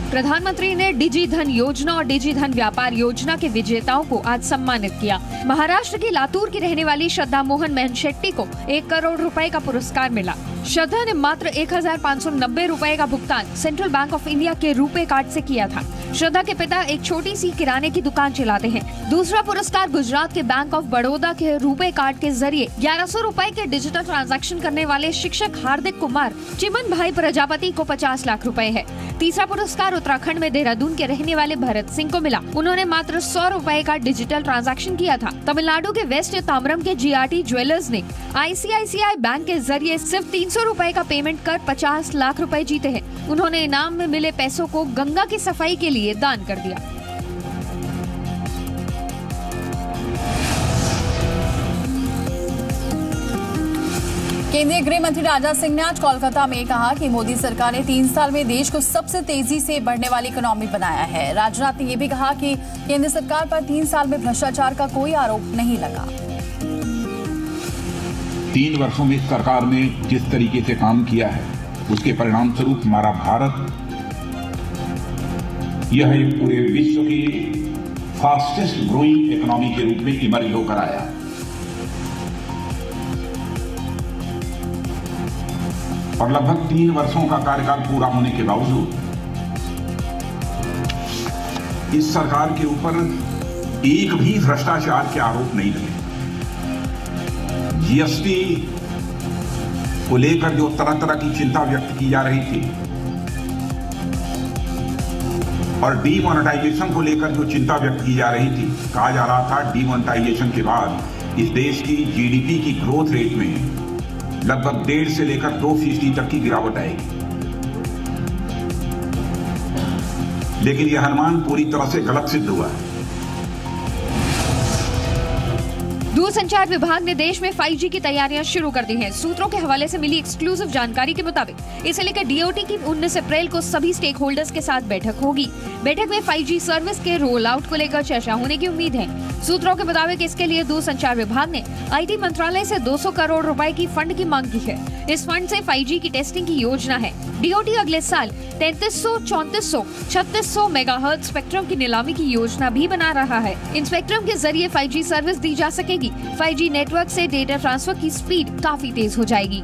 प्रधानमंत्री ने डिजी धन योजना और डिजी धन व्यापार योजना के विजेताओं को आज सम्मानित किया। महाराष्ट्र की लातूर की रहने वाली श्रद्धा मोहन महनशेट्टी को 1 करोड़ रुपए का पुरस्कार मिला। श्रद्धा ने मात्र 1590 रुपए का भुगतान सेंट्रल बैंक ऑफ इंडिया के रुपे कार्ड से किया था। श्रद्धा के पिता एक छोटी सी किराने की दुकान चलाते हैं। दूसरा पुरस्कार गुजरात के बैंक ऑफ बड़ौदा के रुपे कार्ड के जरिए 1100 रुपए के डिजिटल ट्रांजैक्शन करने वाले शिक्षक हार्दिक कुमार चिमन भाई प्रजापति को 50 लाख रुपए है। तीसरा पुरस्कार उत्तराखंड में देहरादून के रहने वाले भरत सिंह को मिला। उन्होंने मात्र 100 रुपए का डिजिटल ट्रांजैक्शन किया था। तमिलनाडु के वेस्ट ताम्रम के GRT ज्वेलर्स ने ICICI बैंक के जरिए सिर्फ 300 रुपए का पेमेंट कर 50 लाख रुपए जीते हैं। उन्होंने इनाम में मिले पैसों को गंगा की सफाई के लिए दान कर दिया। केंद्रीय गृह मंत्री राजनाथ सिंह ने आज कोलकाता में कहा कि मोदी सरकार ने 3 साल में देश को सबसे तेजी से बढ़ने वाली इकोनॉमी बनाया है। राजनाथ ने यह भी कहा कि केंद्र सरकार पर 3 साल में भ्रष्टाचार का कोई आरोप नहीं लगा। 3 वर्षों में सरकार ने जिस तरीके से काम किया है उसके परिणाम स्वरूप हमारा भारत यह एक पूरे विश्व की फास्टेस्ट ग्रोइंग इकोनॉमी के रूप में इमर्ज होकर आया। और लगभग 3 वर्षों का कार्यकाल पूरा होने के बावजूद इस सरकार के ऊपर एक भी भ्रष्टाचार के आरोप नहीं लगे। GST को लेकर जो तरह तरह की चिंता व्यक्त की जा रही थी और डीमोनेटाइजेशन को लेकर जो चिंता व्यक्त की जा रही थी, कहा जा रहा था डीमोनेटाइजेशन के बाद इस देश की GDP की ग्रोथ रेट में लगभग 1.5 से लेकर 2% तक की गिरावट आएगी। लेकिन यह अनुमान पूरी तरह से गलत सिद्ध हुआ है। दूरसंचार विभाग ने देश में 5G की तैयारियां शुरू कर दी हैं। सूत्रों के हवाले से मिली एक्सक्लूसिव जानकारी के मुताबिक इसे लेकर DOT की 19 अप्रैल को सभी स्टेक होल्डर्स के साथ बैठक होगी। बैठक में 5G सर्विस के रोल आउट को लेकर चर्चा होने की उम्मीद है। सूत्रों के मुताबिक इसके लिए दूरसंचार विभाग ने IT मंत्रालय से 200 करोड़ रुपए की फंड की मांग की है। इस फंड से 5G की टेस्टिंग की योजना है। DOT अगले साल 3300, 3400, 3600 मेगाहर्ट्ज स्पेक्ट्रम की नीलामी की योजना भी बना रहा है। इन स्पेक्ट्रम के जरिए 5G सर्विस दी जा सकेगी। 5G नेटवर्क से डेटा ट्रांसफर की स्पीड काफी तेज हो जाएगी।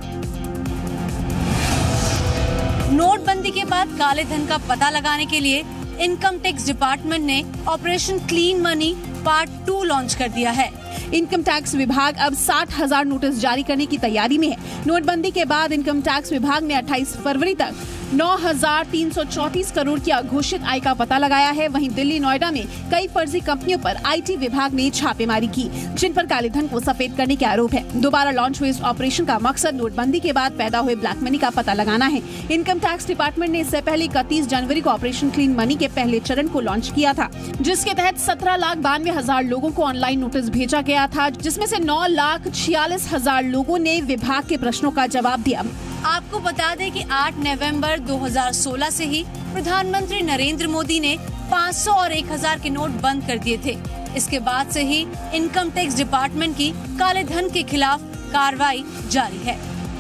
नोटबंदी के बाद काले धन का पता लगाने के लिए इनकम टैक्स डिपार्टमेंट ने operation clean money part 2 launch कर दिया है। इनकम टैक्स विभाग अब 60,000 नोटिस जारी करने की तैयारी में है। नोटबंदी के बाद इनकम टैक्स विभाग ने 28 फरवरी तक 9,334 करोड़ की अघोषित आय का पता लगाया है। वहीं दिल्ली नोएडा में कई फर्जी कंपनियों पर IT विभाग ने छापेमारी की, जिन पर काले धन को सफेद करने के आरोप है। दोबारा लॉन्च हुए इस ऑपरेशन का मकसद नोटबंदी के बाद पैदा हुए ब्लैक मनी का पता लगाना है। इनकम टैक्स डिपार्टमेंट ने इससे पहले 31 जनवरी को ऑपरेशन क्लीन मनी के पहले चरण को लॉन्च किया था, जिसके तहत 17,92,000 लोगों को ऑनलाइन नोटिस भेजा गया था, जिसमें से 9,46,000 लोगों ने विभाग के प्रश्नों का जवाब दिया। आपको बता दें कि 8 नवंबर 2016 से ही प्रधानमंत्री नरेंद्र मोदी ने 500 और 1000 के नोट बंद कर दिए थे। इसके बाद से ही इनकम टैक्स डिपार्टमेंट की काले धन के खिलाफ कार्रवाई जारी है।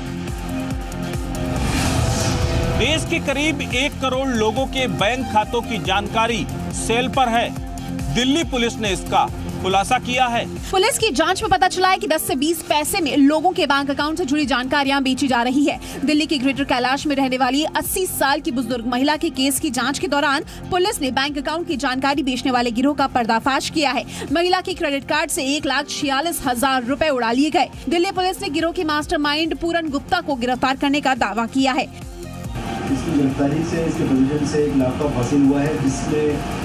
देश के करीब 1 करोड़ लोगों के बैंक खातों की जानकारी सेल पर है। दिल्ली पुलिस ने इसका खुलासा किया है। पुलिस की जांच में पता चला है कि 10 से 20 पैसे में लोगों के बैंक अकाउंट से जुड़ी जानकारियां बेची जा रही है। दिल्ली के ग्रेटर कैलाश में रहने वाली 80 साल की बुजुर्ग महिला के केस की जांच के दौरान पुलिस ने बैंक अकाउंट की जानकारी बेचने वाले गिरोह का पर्दाफाश किया है। महिला के क्रेडिट कार्ड से 1,46,000 रुपए उड़ा लिए गए। दिल्ली पुलिस ने गिरोह के मास्टरमाइंड पूरन गुप्ता को गिरफ्तार करने का दावा किया है। इसकी गिरफ्तारी से इसके पोजीशन से एक लैपटॉप हासिल हुआ है, जिसमें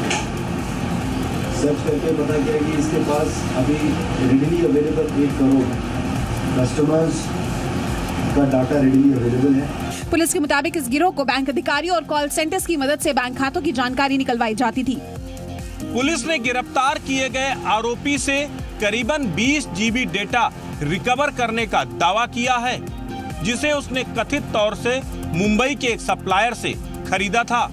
सर्च करके पता किया कि इसके पास अभी रेडीली अवेलेबल 1 करोड़ कस्टमर्स का डाटा रेडीली अवेलेबल है। पुलिस के मुताबिक इस गिरोह को बैंक अधिकारियों और कॉल सेंटर्स की मदद से बैंक खातों की जानकारी निकलवाई जाती थी। पुलिस ने गिरफ्तार किए गए आरोपी से करीबन 20 GB डेटा रिकवर करने का दावा किया है, जिसे उसने कथित तौर से मुंबई के एक सप्लायर से खरीदा था।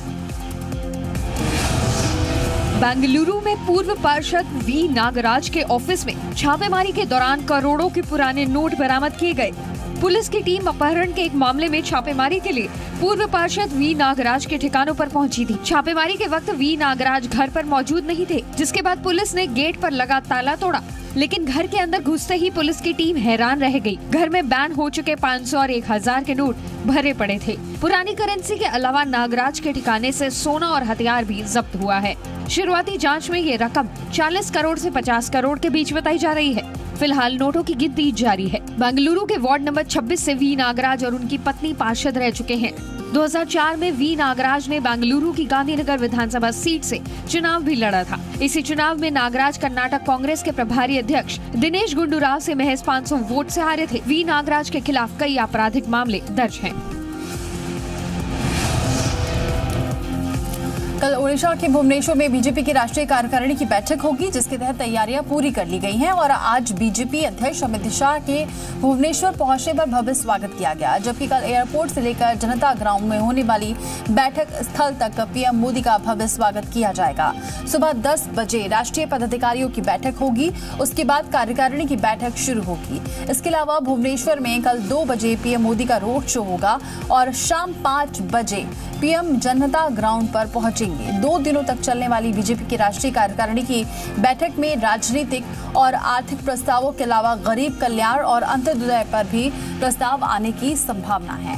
बेंगलुरु में पूर्व पार्षद V नागराज के ऑफिस में छापेमारी के दौरान करोड़ों के पुराने नोट बरामद किए गए। पुलिस की टीम अपहरण के एक मामले में छापेमारी के लिए पूर्व पार्षद वी नागराज के ठिकानों पर पहुंची थी। छापेमारी के वक्त वी नागराज घर पर मौजूद नहीं थे, जिसके बाद पुलिस ने गेट पर लगा ताला तोड़ा, लेकिन घर के अंदर घुसते ही पुलिस की टीम हैरान रह गई। घर में बैन हो चुके 500 और 1000 के नोट भरे पड़े थे। पुरानी करेंसी के अलावा नागराज के ठिकाने से सोना और हथियार भी जब्त हुआ है। शुरुआती जांच में ये रकम 40 करोड़ से 50 करोड़ के बीच बताई जा रही है। फिलहाल नोटों की गिनती जारी है। बेंगलुरु के वार्ड नंबर 26 से वी नागराज और उनकी पत्नी पार्षद रह चुके हैं। 2004 में वी नागराज ने बेंगलुरु की गांधीनगर विधानसभा सीट से चुनाव भी लड़ा था। इसी चुनाव में नागराज कर्नाटक कांग्रेस के प्रभारी अध्यक्ष दिनेश गुंडूराव से महज 500 वोट से हारे थे। वी नागराज के खिलाफ कई आपराधिक मामले दर्ज हैं। कल ओडिशा के भुवनेश्वर में बीजेपी की राष्ट्रीय कार्यकारिणी की बैठक होगी, जिसके तहत तैयारियां पूरी कर ली गई हैं और आज बीजेपी अध्यक्ष अमित शाह के भुवनेश्वर पहुंचने पर भव्य स्वागत किया गया, जबकि कल एयरपोर्ट से लेकर जनता ग्राउंड में होने वाली बैठक स्थल तक पीएम मोदी का भव्य स्वागत किया जाएगा। सुबह 10 बजे राष्ट्रीय पदाधिकारियों की बैठक होगी, उसके बाद कार्यकारिणी की बैठक शुरू होगी। इसके अलावा भुवनेश्वर में कल 2 बजे पीएम मोदी का रोड शो होगा और शाम 5 बजे पीएम जनता ग्राउंड पर पहुंचेंगे। 2 दिनों तक चलने वाली बीजेपी की राष्ट्रीय कार्यकारिणी की बैठक में राजनीतिक और आर्थिक प्रस्तावों के अलावा गरीब कल्याण और अंत्योदय पर भी प्रस्ताव आने की संभावना है।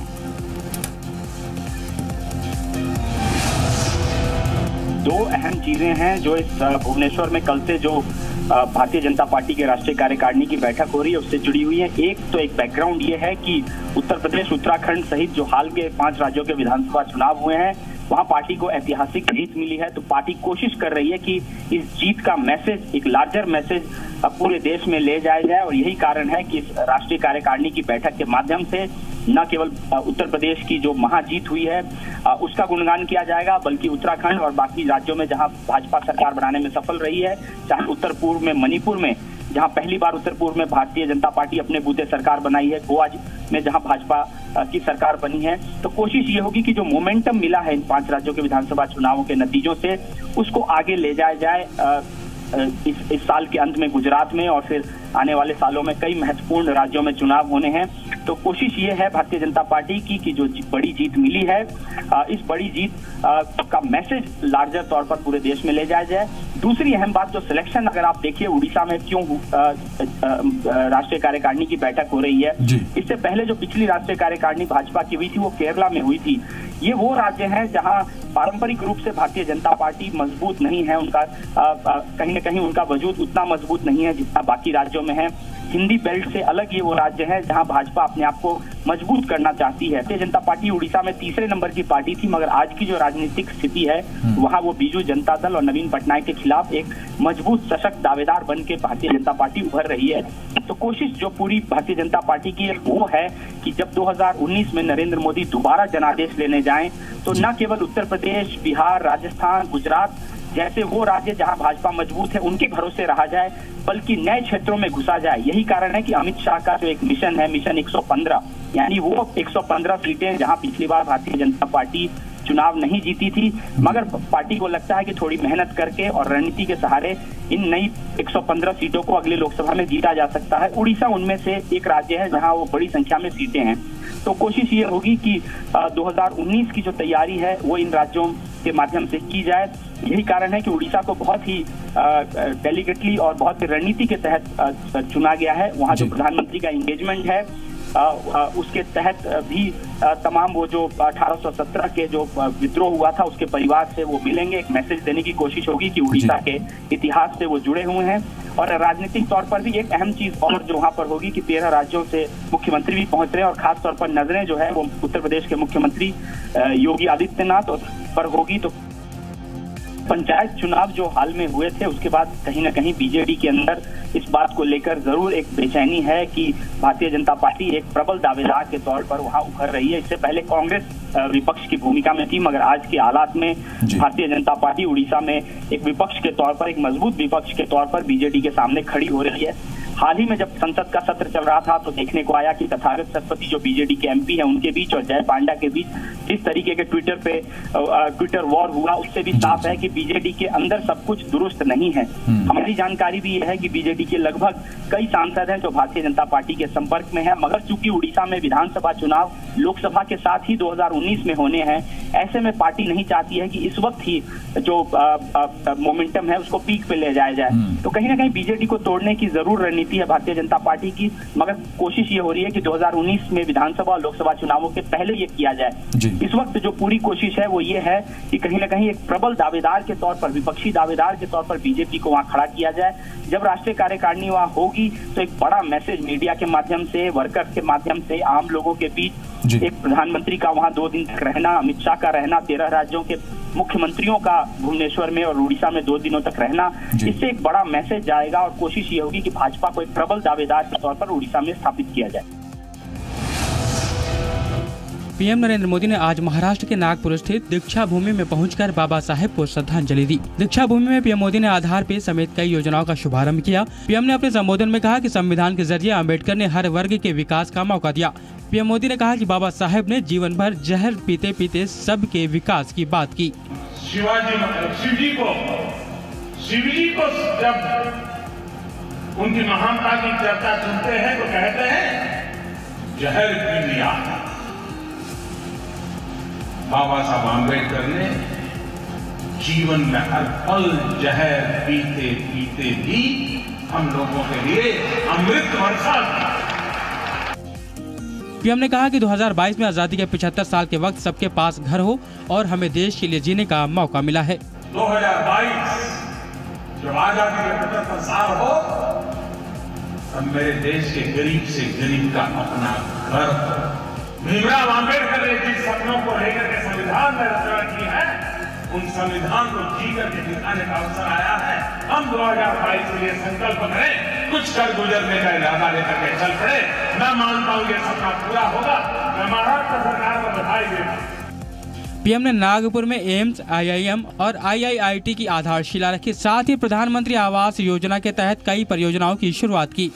दो अहम चीजें हैं जो इस भुवनेश्वर में कल से जो भारतीय जनता पार्टी के राष्ट्रीय कार्यकारिणी की बैठक हो रही है उससे जुड़ी हुई है। एक बैकग्राउंड ये है कि उत्तर प्रदेश, उत्तराखंड सहित जो हाल के 5 राज्यों के विधानसभा चुनाव हुए हैं वहां पार्टी को ऐतिहासिक जीत मिली है। तो पार्टी कोशिश कर रही है कि इस जीत का मैसेज, एक लार्जर मैसेज पूरे देश में ले जाया जाए और यही कारण है कि इस राष्ट्रीय कार्यकारिणी की बैठक के माध्यम से न केवल उत्तर प्रदेश की जो महाजीत हुई है उसका गुणगान किया जाएगा, बल्कि उत्तराखंड और बाकी राज्यों में जहां भाजपा सरकार बनाने में सफल रही है, चाहे उत्तर पूर्व में मणिपुर में जहां पहली बार उत्तर पूर्व में भारतीय जनता पार्टी अपने बूते सरकार बनाई है, गोवा में जहां भाजपा की सरकार बनी है, तो कोशिश ये होगी कि जो मोमेंटम मिला है इन 5 राज्यों के विधानसभा चुनावों के नतीजों से उसको आगे ले जाया जाए। इस साल के अंत में गुजरात में और फिर आने वाले सालों में कई महत्वपूर्ण राज्यों में चुनाव होने हैं। तो कोशिश ये है भारतीय जनता पार्टी की कि जो बड़ी जीत मिली है इस बड़ी जीत का मैसेज लार्जर तौर पर पूरे देश में ले जाया जाए। दूसरी अहम बात, जो सिलेक्शन अगर आप देखिए उड़ीसा में क्यों राष्ट्रीय कार्यकारिणी की बैठक हो रही है, इससे पहले जो पिछली राष्ट्रीय कार्यकारिणी भाजपा की हुई थी वो केरला में हुई थी। ये वो राज्य हैं जहां पारंपरिक रूप से भारतीय जनता पार्टी मजबूत नहीं है, उनका कहीं न कहीं उनका वजूद उतना मजबूत नहीं है जितना बाकी राज्यों में है। हिंदी बेल्ट से अलग ये वो राज्य है जहां भाजपा अपने आप को मजबूत करना चाहती है। भारतीय जनता पार्टी उड़ीसा में तीसरे नंबर की पार्टी थी, मगर आज की जो राजनीतिक स्थिति है वहां वो बीजू जनता दल और नवीन पटनायक के खिलाफ एक मजबूत सशक्त दावेदार बन के भारतीय जनता पार्टी उभर रही है। तो कोशिश जो पूरी भारतीय जनता पार्टी की वो है कि जब 2019 में नरेंद्र मोदी दोबारा जनादेश लेने जाएं तो न केवल उत्तर प्रदेश, बिहार, राजस्थान, गुजरात जैसे वो राज्य जहां भाजपा मजबूत है उनके भरोसे रहा जाए, बल्कि नए क्षेत्रों में घुसा जाए। यही कारण है कि अमित शाह का जो एक मिशन है, मिशन 115, यानी वो 115 सीटें जहां पिछली बार भारतीय जनता पार्टी चुनाव नहीं जीती थी, मगर पार्टी को लगता है कि थोड़ी मेहनत करके और रणनीति के सहारे इन नई 115 सीटों को अगली लोकसभा में जीता जा सकता है। उड़ीसा उनमें से एक राज्य है जहां वो बड़ी संख्या में सीटें हैं। तो कोशिश ये होगी कि 2019 की जो तैयारी है वो इन राज्यों के माध्यम से की जाए। यही कारण है कि उड़ीसा को बहुत ही डेलिकेटली और बहुत ही रणनीति के तहत चुना गया है। वहाँ जो प्रधानमंत्री का एंगेजमेंट है उसके तहत भी तमाम वो जो 1817 के जो विद्रोह हुआ था उसके परिवार से वो मिलेंगे। एक मैसेज देने की कोशिश होगी कि उड़ीसा के इतिहास से वो जुड़े हुए हैं। और राजनीतिक तौर पर भी एक अहम चीज और जो वहाँ पर होगी कि 13 राज्यों से मुख्यमंत्री भी पहुंच रहे हैं और खास तौर पर नजरें जो है वो उत्तर प्रदेश के मुख्यमंत्री योगी आदित्यनाथ पर होगी। तो पंचायत चुनाव जो हाल में हुए थे उसके बाद कहीं न कहीं बीजेडी के अंदर इस बात को लेकर जरूर एक बेचैनी है कि भारतीय जनता पार्टी एक प्रबल दावेदार के तौर पर वहां उभर रही है। इससे पहले कांग्रेस विपक्ष की भूमिका में थी, मगर आज के हालात में भारतीय जनता पार्टी उड़ीसा में एक विपक्ष के तौर पर, एक मजबूत विपक्ष के तौर पर बीजेडी के सामने खड़ी हो रही है। हाल ही में जब संसद का सत्र चल रहा था तो देखने को आया कि तथागत सतपथी जो बीजेडी के एमपी हैं उनके बीच और जय पांडा के बीच जिस तरीके के ट्विटर वॉर हुआ, उससे भी साफ है कि बीजेडी के अंदर सब कुछ दुरुस्त नहीं है। हमारी जानकारी भी यह है कि बीजेडी के लगभग कई सांसद हैं जो भारतीय जनता पार्टी के संपर्क में है, मगर चूंकि उड़ीसा में विधानसभा चुनाव लोकसभा के साथ ही 2019 में होने हैं, ऐसे में पार्टी नहीं चाहती है कि इस वक्त ही जो मोमेंटम है उसको पीक पे ले जाया जाए। तो कहीं ना कहीं बीजेडी को तोड़ने की जरूर रणनीति है भारतीय जनता पार्टी की, मगर कोशिश ये हो रही है कि 2019 में विधानसभा और लोकसभा चुनावों के पहले ये किया जाए। इस वक्त जो पूरी कोशिश है वो ये है कि कहीं ना कहीं एक प्रबल दावेदार के तौर पर, विपक्षी दावेदार के तौर पर बीजेपी को वहां खड़ा किया जाए। जब राष्ट्रीय कार्यकारिणी वहां होगी तो एक बड़ा मैसेज मीडिया के माध्यम से, वर्कर्स के माध्यम से, आम लोगों के बीच एक प्रधानमंत्री का वहां 2 दिन तक रहना, अमित शाह का रहना, 13 राज्यों के मुख्यमंत्रियों का भुवनेश्वर में और उड़ीसा में 2 दिनों तक रहना, इससे एक बड़ा मैसेज जाएगा और कोशिश ये होगी कि भाजपा को एक प्रबल दावेदार के तौर पर उड़ीसा में स्थापित किया जाए। पीएम नरेंद्र मोदी ने आज महाराष्ट्र के नागपुर स्थित दीक्षा भूमि में पहुंचकर बाबा साहेब को श्रद्धांजलि दी। दीक्षा भूमि में पीएम मोदी ने आधार पे समेत कई योजनाओं का शुभारंभ किया। पीएम ने अपने संबोधन में कहा कि संविधान के जरिए अम्बेडकर ने हर वर्ग के विकास का मौका दिया। पीएम मोदी ने कहा कि बाबा साहेब ने जीवन भर जहर पीते पीते सबके विकास की बात की। शिवजी को जब उनकी महानता की चर्चा सुनते हैं तो कहते हैं जहर पी लिया। बाबा साहब आम्बेडकर ने जीवन में हर पल जहर पीते पीते भी हम लोगों के लिए अमृत वर्षा। पीएम ने कहा कि 2022 में आजादी के 75 साल के वक्त सबके पास घर हो और हमें देश के लिए जीने का मौका मिला है। 2022 जब आजादी के 75 साल हो तब मेरे देश के गरीब से गरीब का अपना घर। भीमराव आम्बेडकर ने जिस सपनों को लेकर के संविधान में रचना की है, उन संविधान को जीकर के दिखाने का अवसर आया है। हम 2022 के लिए संकल्प करें, कुछ कर गुजरने का इरादा लेकर के चल पड़े। मैं मानता हूँ ये सपना पूरा होगा। मैं महाराष्ट्र सरकार को बधाई देता हूँ। पीएम ने नागपुर में एम्स, आईआईएम और आईआईआईटी की आधारशिला रखी। साथ ही प्रधानमंत्री आवास योजना के तहत कई परियोजनाओं की शुरुआत की।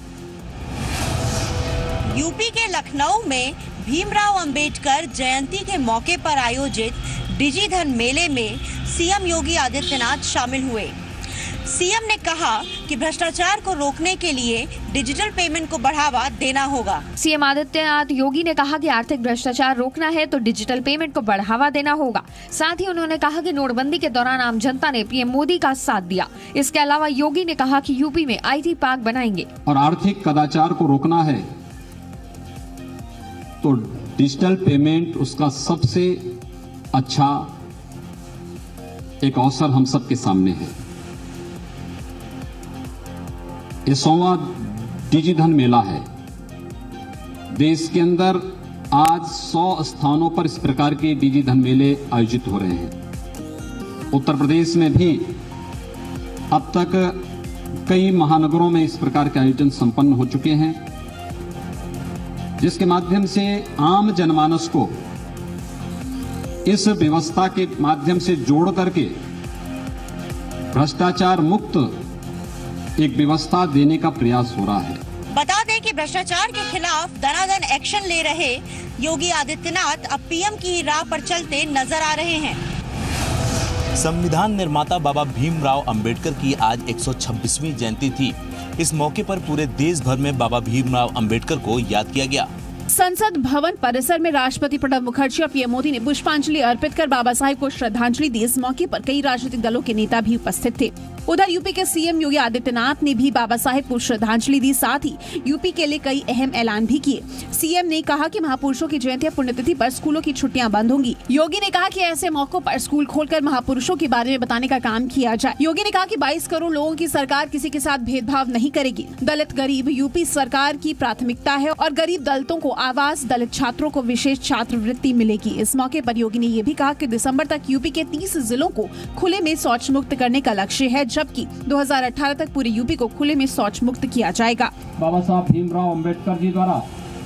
यूपी के लखनऊ में भीमराव अंबेडकर जयंती के मौके पर आयोजित डिजिधन मेले में सीएम योगी आदित्यनाथ शामिल हुए। सीएम ने कहा कि भ्रष्टाचार को रोकने के लिए डिजिटल पेमेंट को बढ़ावा देना होगा। सीएम आदित्यनाथ योगी ने कहा कि आर्थिक भ्रष्टाचार रोकना है तो डिजिटल पेमेंट को बढ़ावा देना होगा। साथ ही उन्होंने कहा कि नोटबंदी के दौरान आम जनता ने पीएम मोदी का साथ दिया। इसके अलावा योगी ने कहा कि यूपी में IT पार्क बनाएंगे और आर्थिक कदाचार को रोकना है तो डिजिटल पेमेंट उसका सबसे अच्छा एक अवसर हम सबके सामने है। ये 100वां डिजिधन मेला है। देश के अंदर आज 100 स्थानों पर इस प्रकार के डिजिधन मेले आयोजित हो रहे हैं। उत्तर प्रदेश में भी अब तक कई महानगरों में इस प्रकार के आयोजन संपन्न हो चुके हैं, जिसके माध्यम से आम जनमानस को इस व्यवस्था के माध्यम से जोड़ करके भ्रष्टाचार मुक्त एक व्यवस्था देने का प्रयास हो रहा है। बता दें कि भ्रष्टाचार के खिलाफ दनादन एक्शन ले रहे योगी आदित्यनाथ अब पीएम की राह पर चलते नजर आ रहे हैं। संविधान निर्माता बाबा भीमराव अंबेडकर की आज 126वीं जयंती थी। इस मौके पर पूरे देश भर में बाबा भीमराव अंबेडकर को याद किया गया। संसद भवन परिसर में राष्ट्रपति प्रणब मुखर्जी और पीएम मोदी ने पुष्पांजलि अर्पित कर बाबा साहेब को श्रद्धांजलि दी। इस मौके पर कई राजनीतिक दलों के नेता भी उपस्थित थे। उधर यूपी के सीएम योगी आदित्यनाथ ने भी बाबा साहेब को श्रद्धांजलि दी। साथ ही यूपी के लिए कई अहम ऐलान भी किए। सीएम ने कहा कि महापुरुषों की जयंती पुण्यतिथि पर स्कूलों की छुट्टियां बंद होंगी। योगी ने कहा कि ऐसे मौकों पर स्कूल खोलकर महापुरुषों के बारे में बताने का काम किया जाए। योगी ने कहा कि 22 करोड़ लोगों की सरकार किसी के साथ भेदभाव नहीं करेगी। दलित गरीब यूपी सरकार की प्राथमिकता है और गरीब दलितों को आवास, दलित छात्रों को विशेष छात्रवृत्ति मिलेगी। इस मौके पर योगी ने ये भी कहा कि दिसंबर तक यूपी के 30 जिलों को खुले में शौच मुक्त करने का लक्ष्य है, जबकि 2018 तक पूरे यूपी को खुले में शौच मुक्त किया जाएगा। बाबा साहब भीमराव अंबेडकर जी द्वारा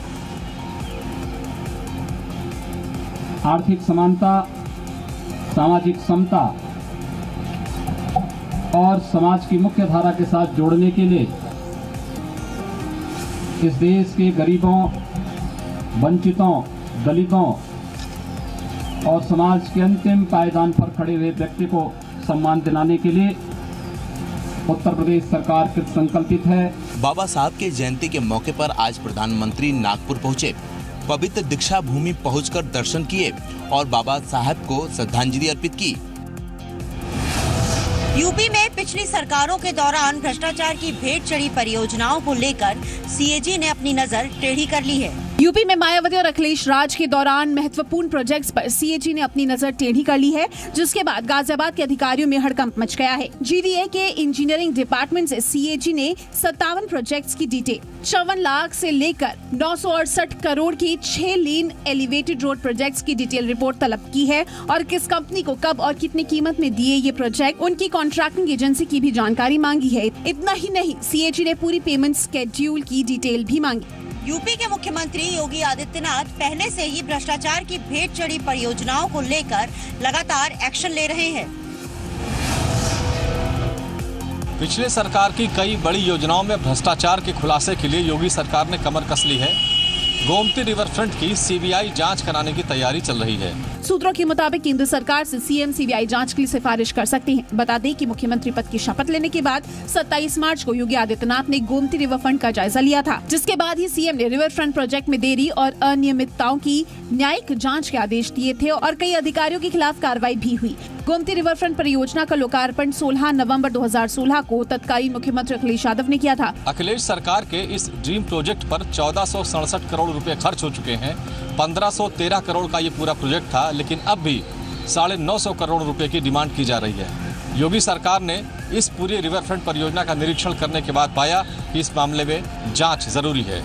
आर्थिक समानता, सामाजिक समता और समाज की मुख्य धारा के साथ जोड़ने के लिए इस देश के गरीबों, वंचितों, दलितों और समाज के अंतिम पायदान पर खड़े हुए व्यक्ति को सम्मान दिलाने के लिए उत्तर प्रदेश सरकार कृत संकल्पित है। बाबा साहब के जयंती के मौके पर आज प्रधानमंत्री नागपुर पहुंचे। पवित्र दीक्षा भूमि पहुंचकर दर्शन किए और बाबा साहब को श्रद्धांजलि अर्पित की। यूपी में पिछली सरकारों के दौरान भ्रष्टाचार की भेंट चढ़ी परियोजनाओं को लेकर सीएजी ने अपनी नजर टेढ़ी कर ली है। यूपी में मायावती और अखिलेश राज के दौरान महत्वपूर्ण प्रोजेक्ट्स पर सीएजी ने अपनी नजर टेढ़ी कर ली है, जिसके बाद गाजियाबाद के अधिकारियों में हड़कंप मच गया है। जीडीए के इंजीनियरिंग डिपार्टमेंट से सीएजी ने 57 प्रोजेक्ट्स की डिटेल 54 लाख से लेकर 968 करोड़ की 6 लेन एलिवेटेड रोड प्रोजेक्ट्स की डिटेल रिपोर्ट तलब की है और किस कंपनी को कब और कितनी कीमत में दिए ये प्रोजेक्ट, उनकी कॉन्ट्रैक्टिंग एजेंसी की भी जानकारी मांगी है। इतना ही नहीं, सीएजी ने पूरी पेमेंट स्केड्यूल की डिटेल भी मांगी। यूपी के मुख्यमंत्री योगी आदित्यनाथ पहले से ही भ्रष्टाचार की भेंट चढ़ी परियोजनाओं को लेकर लगातार एक्शन ले रहे हैं। पिछले सरकार की कई बड़ी योजनाओं में भ्रष्टाचार के खुलासे के लिए योगी सरकार ने कमर कस ली है। गोमती रिवर फ्रंट की सीबीआई जांच कराने की तैयारी चल रही है। सूत्रों के मुताबिक केंद्र सरकार से सीएम सीबीआई जांच के लिए सिफारिश कर सकते हैं। बता दें कि मुख्यमंत्री पद की शपथ लेने के बाद 27 मार्च को योगी आदित्यनाथ ने गोमती रिवर फ्रंट का जायजा लिया था, जिसके बाद ही सीएम ने रिवर फ्रंट प्रोजेक्ट में देरी और अनियमितताओं की न्यायिक जांच के आदेश दिए थे और कई अधिकारियों के खिलाफ कार्रवाई भी हुई। गोमती रिवर फ्रंट परियोजना का लोकार्पण 16 नवंबर 2016 को तत्कालीन मुख्यमंत्री अखिलेश यादव ने किया था। अखिलेश सरकार के इस ड्रीम प्रोजेक्ट पर 1467 करोड़ रुपए खर्च हो चुके हैं। 1513 करोड़ का ये पूरा प्रोजेक्ट था, लेकिन अब भी 950 करोड़ रुपए की डिमांड की जा रही है। योगी सरकार ने इस पूरी रिवर फ्रंट परियोजना का निरीक्षण करने के बाद पाया कि इस मामले में जांच जरूरी है।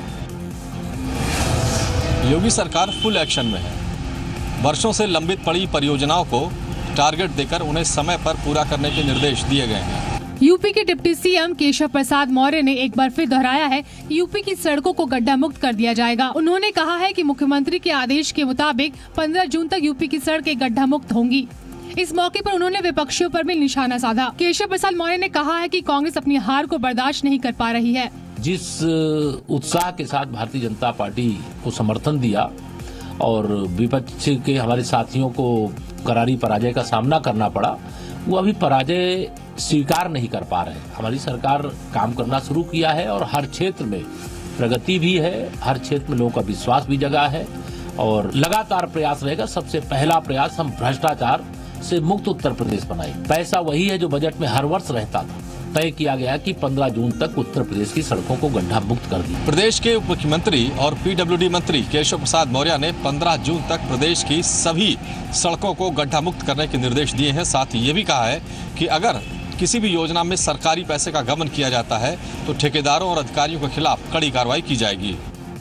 योगी सरकार फुल एक्शन में है। वर्षों से लंबित पड़ी परियोजनाओं को टारगेट देकर उन्हें समय पर पूरा करने के निर्देश दिए गए हैं। यूपी के डिप्टी सीएम केशव प्रसाद मौर्य ने एक बार फिर दोहराया है कि यूपी की सड़कों को गड्ढा मुक्त कर दिया जाएगा। उन्होंने कहा है कि मुख्यमंत्री के आदेश के मुताबिक 15 जून तक यूपी की सड़कें गड्ढा मुक्त होंगी। इस मौके पर उन्होंने विपक्षियों पर भी निशाना साधा। केशव प्रसाद मौर्य ने कहा है कि कांग्रेस अपनी हार को बर्दाश्त नहीं कर पा रही है। जिस उत्साह के साथ भारतीय जनता पार्टी को समर्थन दिया और विपक्ष के हमारे साथियों को करारी पराजय का सामना करना पड़ा, वो अभी पराजय स्वीकार नहीं कर पा रहे। हमारी सरकार काम करना शुरू किया है और हर क्षेत्र में प्रगति भी है, हर क्षेत्र में लोगों का विश्वास भी जगा है और लगातार प्रयास रहेगा। सबसे पहला प्रयास हम भ्रष्टाचार से मुक्त उत्तर प्रदेश बनाए। पैसा वही है जो बजट में हर वर्ष रहता था। तय किया गया कि 15 जून तक उत्तर प्रदेश की सड़कों को गड्ढा मुक्त कर दिया। प्रदेश के उप मुख्यमंत्री और पीडब्ल्यूडी मंत्री केशव प्रसाद मौर्य ने 15 जून तक प्रदेश की सभी सड़कों को गड्ढा मुक्त करने के निर्देश दिए हैं। साथ ही ये भी कहा है कि अगर किसी भी योजना में सरकारी पैसे का गबन किया जाता है तो ठेकेदारों और अधिकारियों के खिलाफ कड़ी कार्रवाई की जाएगी।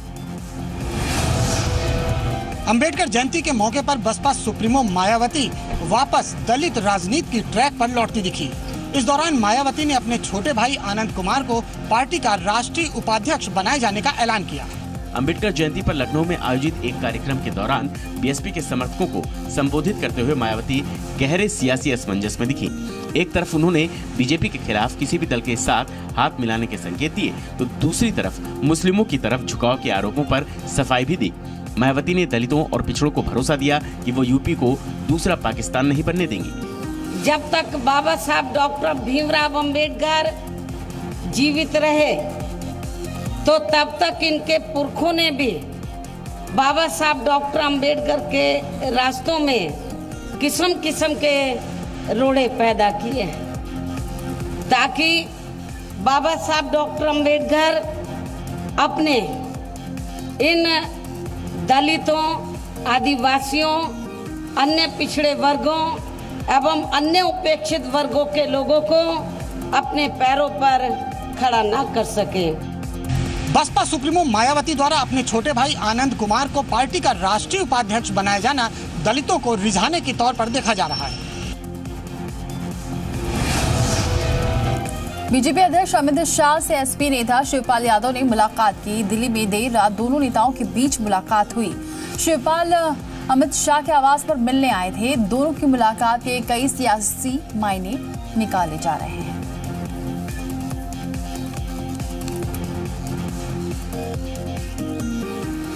अंबेडकर जयंती के मौके पर बसपा सुप्रीमो मायावती वापस दलित राजनीति की ट्रैक पर लौटती दिखी। इस दौरान मायावती ने अपने छोटे भाई आनंद कुमार को पार्टी का राष्ट्रीय उपाध्यक्ष बनाए जाने का ऐलान किया। अंबेडकर जयंती पर लखनऊ में आयोजित एक कार्यक्रम के दौरान बीएसपी के समर्थकों को संबोधित करते हुए मायावती गहरे सियासी असमंजस में दिखी। एक तरफ उन्होंने बीजेपी के खिलाफ किसी भी दल के साथ हाथ मिलाने के संकेत दिए, तो दूसरी तरफ मुस्लिमों की तरफ झुकाव के आरोपों पर सफाई भी दी। मायावती ने दलितों और पिछड़ों को भरोसा दिया कि वो यूपी को दूसरा पाकिस्तान नहीं बनने देंगी। जब तक बाबा साहब डॉक्टर भीमराव अंबेडकर जीवित रहे तो तब तक इनके पुरखों ने भी बाबा साहब डॉक्टर अंबेडकर के रास्तों में किस्म किस्म के रोड़े पैदा किए ताकि बाबा साहब डॉक्टर अंबेडकर अपने इन दलितों, आदिवासियों, अन्य पिछड़े वर्गों एवं अन्य उपेक्षित वर्गों के लोगों को अपने पैरों पर खड़ा न कर सके। बसपा सुप्रीमो मायावती द्वारा अपने छोटे भाई आनंद कुमार को पार्टी का राष्ट्रीय उपाध्यक्ष बनाया जाना दलितों को रिझाने के तौर पर देखा जा रहा है। बीजेपी अध्यक्ष अमित शाह से एसपी नेता शिवपाल यादव ने मुलाकात की। दिल्ली में देर रात दोनों नेताओं के बीच मुलाकात हुई। शिवपाल अमित शाह के आवास पर मिलने आए थे। दोनों की मुलाकात के कई सियासी मायने निकाले जा रहे हैं।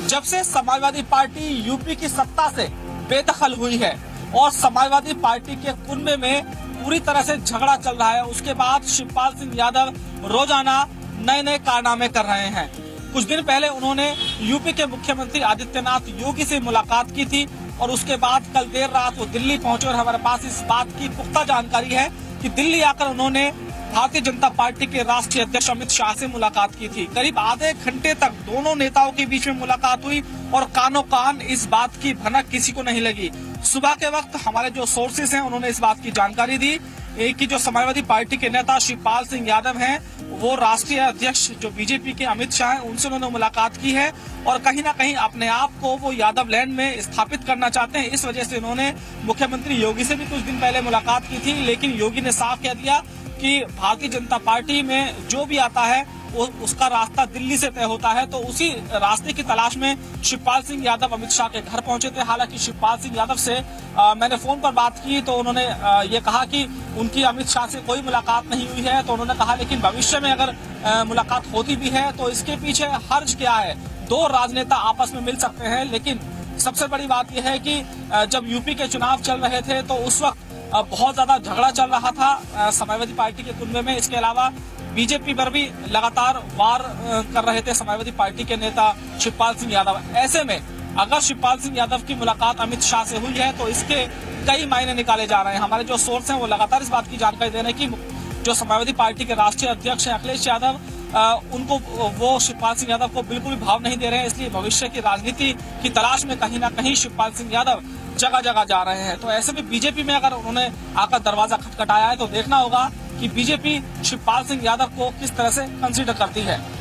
जब से समाजवादी पार्टी यूपी की सत्ता से बेदखल हुई है और समाजवादी पार्टी के कुनबे में पूरी तरह से झगड़ा चल रहा है, उसके बाद शिवपाल सिंह यादव रोजाना नए नए कारनामे कर रहे हैं। कुछ दिन पहले उन्होंने यूपी के मुख्यमंत्री आदित्यनाथ योगी से मुलाकात की थी और उसके बाद कल देर रात वो दिल्ली पहुंचे और हमारे पास इस बात की पुख्ता जानकारी है कि दिल्ली आकर उन्होंने भारतीय जनता पार्टी के राष्ट्रीय अध्यक्ष अमित शाह से मुलाकात की थी। करीब आधे घंटे तक दोनों नेताओं के बीच में मुलाकात हुई और कानों कान इस बात की भनक किसी को नहीं लगी। सुबह के वक्त हमारे जो सोर्सेस हैं उन्होंने इस बात की जानकारी दी कि जो समाजवादी पार्टी के नेता शिवपाल सिंह यादव हैं वो राष्ट्रीय अध्यक्ष जो बीजेपी के अमित शाह हैं उनसे उन्होंने मुलाकात की है और कहीं ना कहीं अपने आप को वो यादव लैंड में स्थापित करना चाहते हैं। इस वजह से उन्होंने मुख्यमंत्री योगी से भी कुछ दिन पहले मुलाकात की थी, लेकिन योगी ने साफ कह दिया कि भारतीय जनता पार्टी में जो भी आता है उसका रास्ता दिल्ली से तय होता है। तो उसी रास्ते की तलाश में शिवपाल सिंह यादव अमित शाह के घर पहुंचे थे। हालांकि शिवपाल सिंह यादव से मैंने फोन पर बात की तो उन्होंने ये कहा कि उनकी अमित शाह से कोई मुलाकात नहीं हुई है। तो उन्होंने कहा लेकिन भविष्य में अगर मुलाकात होती भी है तो इसके पीछे हर्ज क्या है, दो राजनेता आपस में मिल सकते हैं। लेकिन सबसे बड़ी बात यह है कि जब यूपी के चुनाव चल रहे थे तो उस वक्त बहुत ज्यादा झगड़ा चल रहा था समाजवादी पार्टी के कुनबे में। इसके अलावा बीजेपी पर भी लगातार वार कर रहे थे समाजवादी पार्टी के नेता शिवपाल सिंह यादव। ऐसे में अगर शिवपाल सिंह यादव की मुलाकात अमित शाह से हुई है तो इसके कई मायने निकाले जा रहे हैं। हमारे जो सोर्स हैं वो लगातार इस बात की जानकारी दे रहे हैं कि जो समाजवादी पार्टी के राष्ट्रीय अध्यक्ष हैं अखिलेश यादव उनको वो शिवपाल सिंह यादव को बिल्कुल भी भाव नहीं दे रहे हैं। इसलिए भविष्य की राजनीति की तलाश में कहीं ना कहीं शिवपाल सिंह यादव जगह जगह जा रहे हैं। तो ऐसे में बीजेपी में अगर उन्होंने आकर दरवाजा खटखटाया है तो देखना होगा कि बीजेपी शिवपाल सिंह यादव को किस तरह से कंसीडर करती है।